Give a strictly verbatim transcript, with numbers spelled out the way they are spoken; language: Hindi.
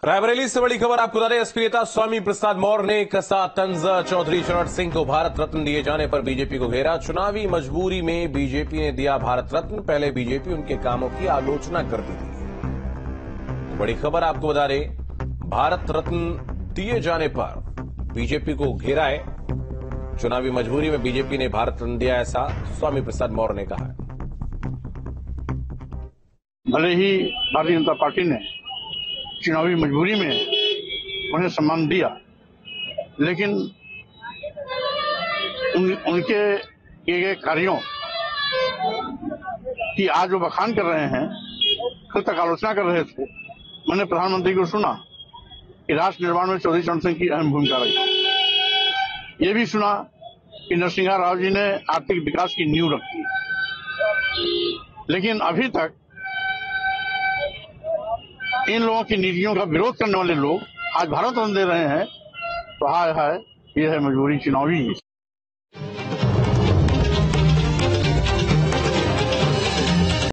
रायबरेली से बड़ी खबर आपको बता दें। एसपी नेता स्वामी प्रसाद मौर्य ने कसा तंज। चौधरी चरण सिंह को भारत रत्न दिए जाने पर बीजेपी को घेरा। चुनावी मजबूरी में बीजेपी ने दिया भारत रत्न। पहले बीजेपी उनके कामों की आलोचना करती थी। तो बड़ी खबर आपको बता दें, भारत रत्न दिए जाने पर बीजेपी को घेरा है। चुनावी मजबूरी में बीजेपी ने भारत रत्न दिया, ऐसा स्वामी प्रसाद मौर्य ने कहा है। भले ही भारतीय जनता पार्टी ने चुनावी मजबूरी में उन्हें सम्मान दिया, लेकिन उन, उनके किए गए कार्यों की आज वो बखान कर रहे हैं, कल तक आलोचना कर रहे थे। मैंने प्रधानमंत्री को सुना कि राष्ट्र निर्माण में चौधरी चरण सिंह की अहम भूमिका रही। ये भी सुना कि नरसिंहा राव जी ने आर्थिक विकास की नींव रखी, लेकिन अभी तक इन लोगों की नीतियों का विरोध करने वाले लोग आज भारत रत्न दे रहे हैं। तो हाय हाय, ये है मजबूरी चुनावी।